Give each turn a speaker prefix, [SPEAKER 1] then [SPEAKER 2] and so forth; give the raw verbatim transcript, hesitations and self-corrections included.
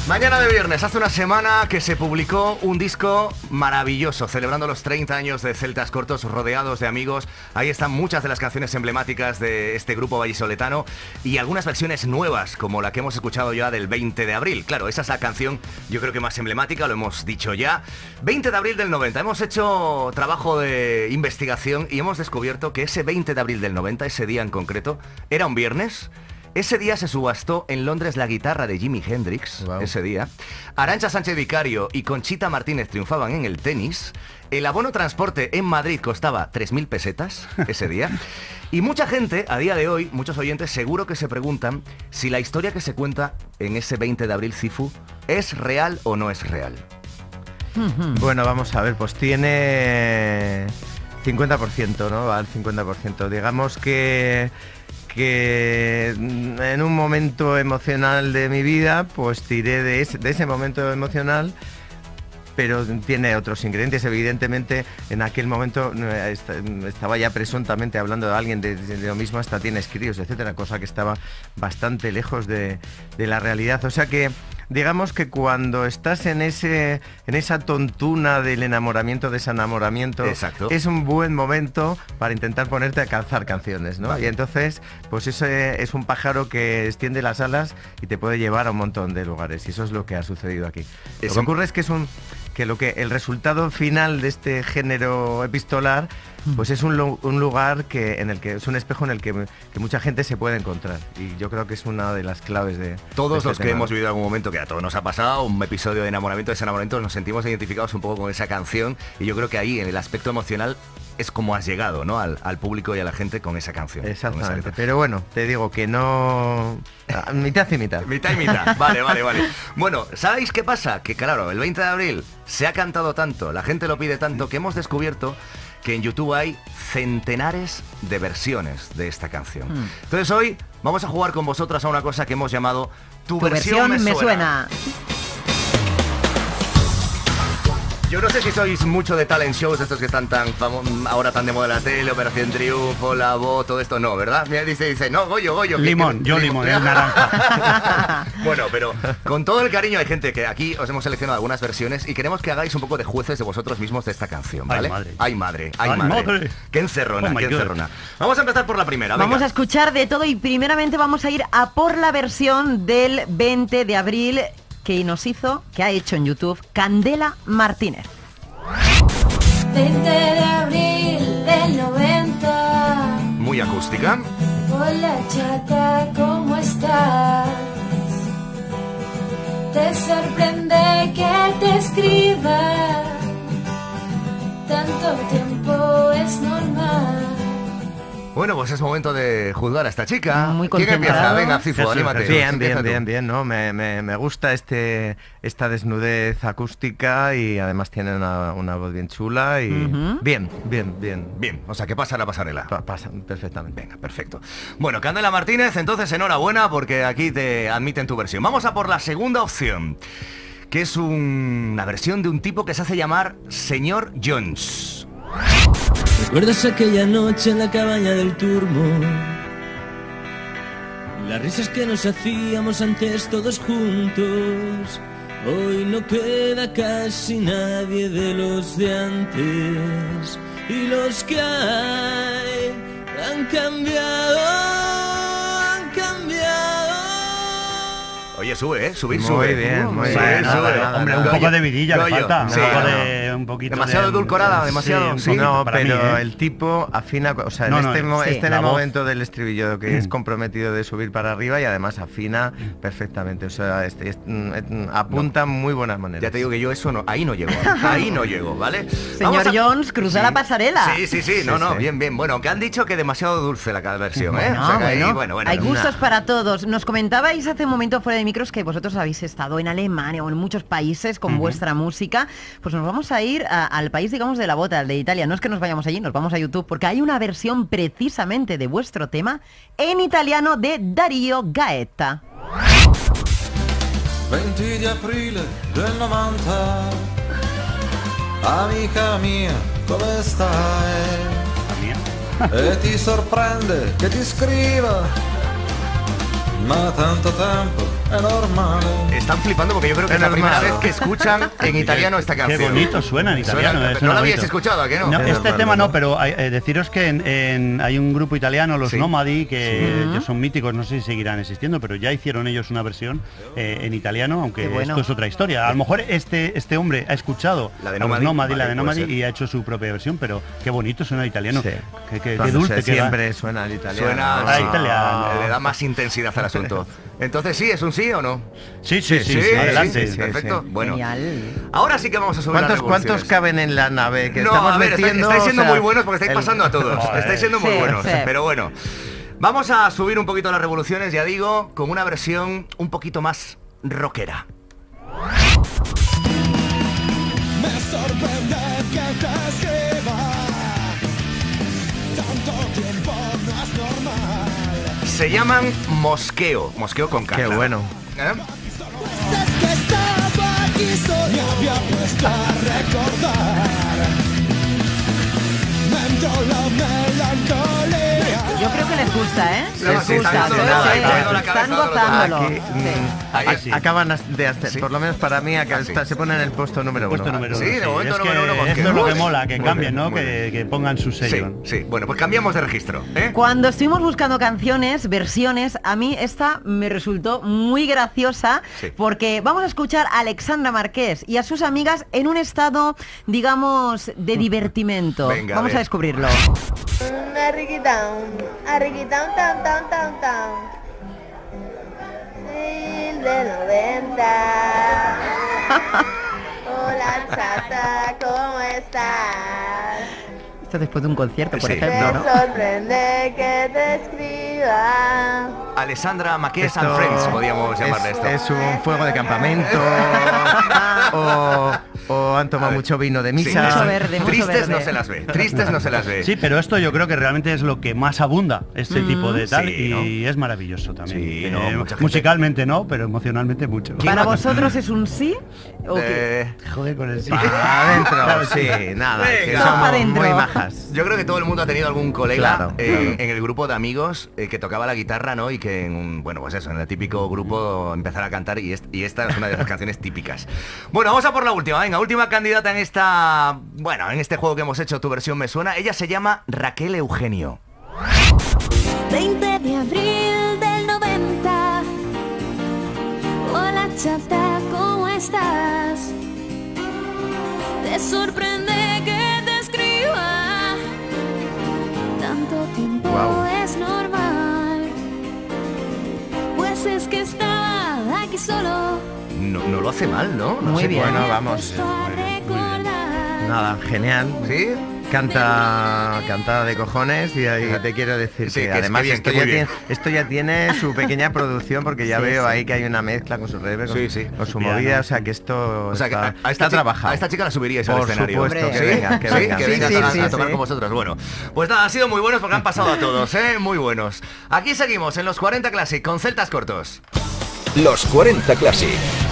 [SPEAKER 1] Mañana de viernes, hace una semana que se publicó un disco maravilloso, celebrando los treinta años de Celtas Cortos, rodeados de amigos. Ahí están muchas de las canciones emblemáticas de este grupo vallisoletano y algunas versiones nuevas, como la que hemos escuchado ya del veinte de abril. Claro, esa es la canción, yo creo que más emblemática, lo hemos dicho ya. veinte de abril del noventa, hemos hecho trabajo de investigación y hemos descubierto que ese veinte de abril del noventa, ese día en concreto, era un viernes. Ese día se subastó en Londres la guitarra de Jimi Hendrix, wow. Ese día. Arantxa Sánchez Vicario y Conchita Martínez triunfaban en el tenis. El abono transporte en Madrid costaba tres mil pesetas ese día. Y mucha gente, a día de hoy, muchos oyentes, seguro que se preguntan si la historia que se cuenta en ese veinte de abril, Cifu, es real o no es real.
[SPEAKER 2] Bueno, vamos a ver, pues tiene cincuenta por ciento, ¿no? Al cincuenta por ciento. Digamos que... que en un momento emocional de mi vida, pues tiré de ese, de ese momento emocional, pero tiene otros ingredientes. Evidentemente, en aquel momento estaba ya presuntamente hablando de alguien de, de lo mismo, hasta tienes críos, etcétera, cosa que estaba bastante lejos de, de la realidad. O sea que, digamos que cuando estás en ese en esa tontuna del enamoramiento, desenamoramiento,
[SPEAKER 1] exacto,
[SPEAKER 2] es un buen momento para intentar ponerte a calzar canciones, ¿no? Vale. Y entonces, pues eso es un pájaro que extiende las alas y te puede llevar a un montón de lugares. Y eso es lo que ha sucedido aquí. Lo que ocurre es que es un que lo que el resultado final de este género epistolar, pues es un, un lugar que en el que es un espejo en el que, que mucha gente se puede encontrar, y yo creo que es una de las claves de
[SPEAKER 1] todos
[SPEAKER 2] de este
[SPEAKER 1] los
[SPEAKER 2] tema.
[SPEAKER 1] Que hemos vivido algún momento, que a todos nos ha pasado un episodio de enamoramiento, desenamoramiento, nos sentimos identificados un poco con esa canción, y yo creo que ahí en el aspecto emocional es como has llegado, ¿no? Al, al público y a la gente con esa canción.
[SPEAKER 2] Exactamente. Esa pero bueno, te digo que no... mitad y mitad.
[SPEAKER 1] Mitad y mitad. Vale, vale, vale. Bueno, ¿sabéis qué pasa? Que claro, el veinte de abril se ha cantado tanto, la gente lo pide tanto, que hemos descubierto que en YouTube hay centenares de versiones de esta canción. Mm. Entonces hoy vamos a jugar con vosotras a una cosa que hemos llamado Tu,
[SPEAKER 3] tu
[SPEAKER 1] versión,
[SPEAKER 3] versión me suena.
[SPEAKER 1] Me suena. Yo no sé si sois mucho de talent shows, estos que están tan ahora tan de moda en la tele, Operación Triunfo, La Voz, todo esto, no, ¿verdad? Mira, dice, dice, no, Goyo, Goyo.
[SPEAKER 4] Limón,
[SPEAKER 1] que,
[SPEAKER 4] yo limón, es naranja.
[SPEAKER 1] Bueno, pero con todo el cariño hay gente que aquí os hemos seleccionado algunas versiones y queremos que hagáis un poco de jueces de vosotros mismos de esta canción, ¿vale?
[SPEAKER 4] Ay, madre.
[SPEAKER 1] Ay, madre, ay,
[SPEAKER 4] ay,
[SPEAKER 1] madre.
[SPEAKER 4] madre.
[SPEAKER 1] Qué encerrona,
[SPEAKER 4] oh,
[SPEAKER 1] qué encerrona. Vamos a empezar por la primera,
[SPEAKER 3] Vamos
[SPEAKER 1] venga.
[SPEAKER 3] a escuchar de todo y primeramente vamos a ir a por la versión del veinte de abril que nos hizo, que ha hecho en YouTube, Candela Martínez.
[SPEAKER 5] veinte de abril del noventa.
[SPEAKER 1] Muy acústica.
[SPEAKER 5] Hola chata, ¿cómo estás? Te sorprende que te escriba. Tanto tiempo es normal.
[SPEAKER 1] Bueno, pues es momento de juzgar a esta chica.
[SPEAKER 3] Muy
[SPEAKER 1] ¿Quién empieza? Venga, Cifu,
[SPEAKER 4] sí,
[SPEAKER 1] anímate.
[SPEAKER 2] Bien, bien, bien, bien, ¿no? Me, me, me gusta este esta desnudez acústica y además tiene una, una voz bien chula y... Uh-huh. Bien, bien, bien.
[SPEAKER 1] Bien, o sea, que pasa la pasarela.
[SPEAKER 2] Pa pasa, perfectamente.
[SPEAKER 1] Venga, perfecto. Bueno, Candela Martínez, entonces enhorabuena porque aquí te admiten tu versión. Vamos a por la segunda opción, que es un, una versión de un tipo que se hace llamar Señor Jones.
[SPEAKER 6] ¿Recuerdas aquella noche en la cabaña del Turmo? Las risas que nos hacíamos antes todos juntos. Hoy no queda casi nadie de los de antes. Y los que hay han cambiado, han cambiado.
[SPEAKER 1] Oye, sube, ¿eh? Subir,
[SPEAKER 2] muy
[SPEAKER 1] sube.
[SPEAKER 2] Bien, muy
[SPEAKER 1] sube,
[SPEAKER 2] bien.
[SPEAKER 1] Sube,
[SPEAKER 2] Nada,
[SPEAKER 1] sube.
[SPEAKER 2] nada,
[SPEAKER 4] Hombre,
[SPEAKER 2] nada.
[SPEAKER 4] un poco de vidilla le falta.
[SPEAKER 1] Sí,
[SPEAKER 4] un poco
[SPEAKER 1] no.
[SPEAKER 4] de, un poquito
[SPEAKER 1] demasiado
[SPEAKER 4] de,
[SPEAKER 1] edulcorada, demasiado...
[SPEAKER 4] Sí,
[SPEAKER 1] Sí,
[SPEAKER 4] un poco,
[SPEAKER 2] no,
[SPEAKER 4] para
[SPEAKER 2] pero
[SPEAKER 4] mí, ¿eh?
[SPEAKER 2] el tipo afina, o sea,
[SPEAKER 4] No,
[SPEAKER 2] en
[SPEAKER 4] no,
[SPEAKER 2] este, mo
[SPEAKER 3] sí.
[SPEAKER 2] este en
[SPEAKER 4] La
[SPEAKER 2] el
[SPEAKER 4] voz.
[SPEAKER 2] momento del estribillo que es comprometido de subir para arriba y además afina perfectamente, o sea, este, este, mm, apunta no. muy buenas maneras.
[SPEAKER 1] Ya te digo que yo eso no, ahí no llego, ahí no llego, ¿vale?
[SPEAKER 3] Señor a... Jones, cruza sí. la pasarela.
[SPEAKER 1] Sí, sí, sí, no,
[SPEAKER 2] sí,
[SPEAKER 1] no,
[SPEAKER 2] sí.
[SPEAKER 1] bien, bien. Bueno, que han dicho que demasiado dulce la cada versión, ¿eh?
[SPEAKER 3] Bueno,
[SPEAKER 1] o sea, que
[SPEAKER 3] bueno,
[SPEAKER 1] ahí, bueno, bueno,
[SPEAKER 3] hay
[SPEAKER 1] no,
[SPEAKER 3] gustos
[SPEAKER 1] no.
[SPEAKER 3] para todos. Nos comentabais hace un momento fuera de micros que vosotros habéis estado en Alemania o en muchos países con uh-huh. vuestra música. Pues nos vamos a ir a, al país, digamos, de la bota, al de Italia. No es que nos vayamos allí, nos vamos a YouTube, porque hay una versión precisamente de vuestro tema en italiano de Dario Gaeta.
[SPEAKER 7] veinte de abril del noventa. Amica mia, come stai? E ti sorprende che ti scriva, ma tanto tempo è normale.
[SPEAKER 1] Están flipando porque yo creo que es la primera vez que escuchan en italiano esta canción.
[SPEAKER 4] Qué bonito suena en italiano.
[SPEAKER 1] Suena,
[SPEAKER 4] es
[SPEAKER 1] ¿no
[SPEAKER 4] una
[SPEAKER 1] lo habíais
[SPEAKER 4] bonito.
[SPEAKER 1] escuchado, a qué no?
[SPEAKER 4] No,
[SPEAKER 2] Es
[SPEAKER 4] este
[SPEAKER 2] normal,
[SPEAKER 4] tema
[SPEAKER 2] ¿no?
[SPEAKER 4] no, pero hay, eh, deciros que en, en- hay un grupo italiano, los
[SPEAKER 1] Sí.
[SPEAKER 4] Nomadi, que
[SPEAKER 3] Sí.
[SPEAKER 4] ya son míticos, no sé si seguirán existiendo, pero ya hicieron ellos una versión eh, en italiano, aunque
[SPEAKER 3] Qué bueno.
[SPEAKER 4] esto es otra historia. A lo mejor este este hombre ha escuchado
[SPEAKER 1] La de
[SPEAKER 4] a los
[SPEAKER 1] Nomadi,
[SPEAKER 4] Nomadi, la
[SPEAKER 1] vale,
[SPEAKER 4] de
[SPEAKER 1] puede
[SPEAKER 4] Nomadi
[SPEAKER 1] ser.
[SPEAKER 4] y ha hecho su propia versión, pero qué bonito suena el italiano.
[SPEAKER 2] Sí.
[SPEAKER 4] Qué, qué- qué
[SPEAKER 2] No sé,
[SPEAKER 4] dulce que va.
[SPEAKER 2] siempre suena al italiano.
[SPEAKER 1] Suena
[SPEAKER 4] Ah,
[SPEAKER 1] sí,
[SPEAKER 4] italiano.
[SPEAKER 1] le da más intensidad al asunto. Entonces sí, ¿es un sí o no?
[SPEAKER 4] Sí, sí, sí, sí, adelante.
[SPEAKER 2] sí, sí.
[SPEAKER 1] perfecto. Bueno,
[SPEAKER 3] Genial.
[SPEAKER 1] ahora sí que vamos a subir las
[SPEAKER 2] ¿Cuántos, ¿Cuántos
[SPEAKER 1] revoluciones.
[SPEAKER 2] caben en la nave que
[SPEAKER 1] No,
[SPEAKER 2] estamos
[SPEAKER 1] a ver, estáis,
[SPEAKER 2] metiendo?
[SPEAKER 1] estáis siendo
[SPEAKER 2] O sea,
[SPEAKER 1] muy buenos porque estáis
[SPEAKER 2] el-
[SPEAKER 1] pasando a todos.
[SPEAKER 4] Joder.
[SPEAKER 1] Estáis siendo muy
[SPEAKER 3] Sí,
[SPEAKER 1] buenos,
[SPEAKER 3] sí.
[SPEAKER 1] pero bueno. Vamos a subir un poquito las revoluciones, ya digo, con una versión un poquito más rockera. Se llaman Mosqueo, Mosqueo con K.
[SPEAKER 2] Qué
[SPEAKER 1] claro.
[SPEAKER 2] bueno.
[SPEAKER 1] ¿Eh?
[SPEAKER 3] Yo creo que les gusta, ¿eh?
[SPEAKER 1] Sí,
[SPEAKER 3] Les
[SPEAKER 1] sí,
[SPEAKER 3] gusta,
[SPEAKER 1] están
[SPEAKER 3] sí,
[SPEAKER 1] dándole
[SPEAKER 3] sí.
[SPEAKER 1] la cabeza,
[SPEAKER 3] Están
[SPEAKER 1] dándole la
[SPEAKER 3] gozándolo.
[SPEAKER 2] Aquí,
[SPEAKER 3] Sí.
[SPEAKER 2] mm,
[SPEAKER 1] Ahí
[SPEAKER 2] a-
[SPEAKER 1] sí.
[SPEAKER 2] acaban de hacer,
[SPEAKER 1] Sí.
[SPEAKER 2] por lo menos para mí, acá
[SPEAKER 1] Ah, sí.
[SPEAKER 2] está- se pone en el puesto número
[SPEAKER 4] Puesto
[SPEAKER 2] uno.
[SPEAKER 4] número
[SPEAKER 1] Sí,
[SPEAKER 4] uno,
[SPEAKER 1] de momento
[SPEAKER 4] Es
[SPEAKER 1] número
[SPEAKER 4] que
[SPEAKER 1] uno, Mosqueo.
[SPEAKER 4] esto es lo que
[SPEAKER 1] Muy
[SPEAKER 4] mola, que
[SPEAKER 1] bien,
[SPEAKER 4] cambien, ¿no?
[SPEAKER 1] muy
[SPEAKER 4] Que,
[SPEAKER 1] bien.
[SPEAKER 4] que pongan su
[SPEAKER 1] Sí,
[SPEAKER 4] sello.
[SPEAKER 1] sí. Bueno, pues cambiamos de registro, ¿eh?
[SPEAKER 3] Cuando estuvimos buscando canciones, versiones, a mí esta me resultó muy graciosa
[SPEAKER 1] Sí.
[SPEAKER 3] porque vamos a escuchar a Alexandra Marqués y a sus amigas en un estado, digamos, de divertimento.
[SPEAKER 1] Venga, a
[SPEAKER 3] vamos a
[SPEAKER 1] ver.
[SPEAKER 3] descubrirlo.
[SPEAKER 8] Arriguitán, arriguitán, tan, tan, tan, tan. Mil de noventa. Hola chata, ¿cómo estás?
[SPEAKER 3] Esto después de un concierto, por
[SPEAKER 1] Sí.
[SPEAKER 3] ejemplo,
[SPEAKER 8] Me
[SPEAKER 3] ¿no?
[SPEAKER 8] sorprende que te escriba.
[SPEAKER 1] Alessandra Maqués
[SPEAKER 2] Esto
[SPEAKER 1] and Friends, podríamos llamarle
[SPEAKER 2] es,
[SPEAKER 1] esto.
[SPEAKER 2] es un fuego de campamento o, o han tomado
[SPEAKER 1] A ver.
[SPEAKER 2] mucho vino de
[SPEAKER 1] Sí,
[SPEAKER 2] misa.
[SPEAKER 3] Mucho
[SPEAKER 1] sí.
[SPEAKER 3] verde, mucho
[SPEAKER 1] Tristes
[SPEAKER 3] verde.
[SPEAKER 1] no se las ve, tristes no se las ve.
[SPEAKER 4] Sí, pero esto yo creo que realmente es lo que más abunda, este tipo de tal,
[SPEAKER 1] Sí,
[SPEAKER 4] y es maravilloso también.
[SPEAKER 1] Sí,
[SPEAKER 4] Eh,
[SPEAKER 1] no, mucha gente-
[SPEAKER 4] musicalmente no, pero emocionalmente mucho.
[SPEAKER 1] ¿Quién
[SPEAKER 3] ¿Para
[SPEAKER 1] no-
[SPEAKER 3] vosotros es un sí o qué?
[SPEAKER 1] Eh,
[SPEAKER 4] Joder con el sí.
[SPEAKER 2] Adentro, sí, nada, que
[SPEAKER 1] Venga.
[SPEAKER 3] Todo
[SPEAKER 2] somos
[SPEAKER 3] pa' dentro.
[SPEAKER 2] muy majas.
[SPEAKER 1] yo creo que todo el mundo ha tenido algún colega
[SPEAKER 2] Claro,
[SPEAKER 1] eh,
[SPEAKER 2] claro.
[SPEAKER 1] en el grupo de amigos eh, que tocaba la guitarra, ¿no? Y que, en un- bueno, pues eso, en el típico grupo empezara a cantar y, est- y esta es una de las canciones típicas. Bueno, vamos a por la última, venga, última candidata en esta, bueno, en este juego que hemos hecho, Tu Versión Me Suena. Ella se llama Raquel Eugenio.
[SPEAKER 5] veinte de abril del noventa. Hola chata, ¿cómo estás? Te sorprende que te escriba. Tanto tiempo
[SPEAKER 2] Guau.
[SPEAKER 5] es normal. Pues es que estaba aquí solo.
[SPEAKER 1] No, no lo hace mal, ¿no? No
[SPEAKER 3] Muy
[SPEAKER 1] sé
[SPEAKER 3] bien.
[SPEAKER 1] cuál-
[SPEAKER 2] Bueno, vamos.
[SPEAKER 5] Puesto a recordar.
[SPEAKER 2] Nada, genial.
[SPEAKER 1] ¿Sí?
[SPEAKER 2] Canta cantada de cojones y ahí te quiero decir
[SPEAKER 1] Sí,
[SPEAKER 2] que,
[SPEAKER 1] que es-
[SPEAKER 2] además
[SPEAKER 1] que bien,
[SPEAKER 2] esto,
[SPEAKER 1] que
[SPEAKER 2] ya
[SPEAKER 1] muy bien.
[SPEAKER 2] tiene, esto ya tiene su pequeña producción porque ya
[SPEAKER 3] Sí,
[SPEAKER 2] veo
[SPEAKER 3] sí.
[SPEAKER 2] ahí que hay una mezcla con su reverb, con,
[SPEAKER 1] Sí, sí.
[SPEAKER 2] con su
[SPEAKER 4] Su piano.
[SPEAKER 2] movida, o sea que esto
[SPEAKER 1] O sea, que
[SPEAKER 2] está,
[SPEAKER 1] a, a esta
[SPEAKER 2] está
[SPEAKER 1] chica,
[SPEAKER 2] trabajado.
[SPEAKER 1] a esta chica la subiríais al
[SPEAKER 2] Por
[SPEAKER 1] escenario.
[SPEAKER 2] supuesto,
[SPEAKER 3] que
[SPEAKER 1] ¿Sí?
[SPEAKER 2] venga, que
[SPEAKER 1] ¿Sí?
[SPEAKER 2] venga.
[SPEAKER 1] Que
[SPEAKER 2] Sí,
[SPEAKER 1] venga
[SPEAKER 2] sí,
[SPEAKER 1] a,
[SPEAKER 2] sí,
[SPEAKER 1] a tocar
[SPEAKER 2] sí.
[SPEAKER 1] con vosotros. Bueno, pues nada, han sido muy buenos porque han pasado a todos, ¿eh? Muy buenos. Aquí seguimos en los cuarenta Classic con Celtas Cortos.
[SPEAKER 9] Los cuarenta Classic.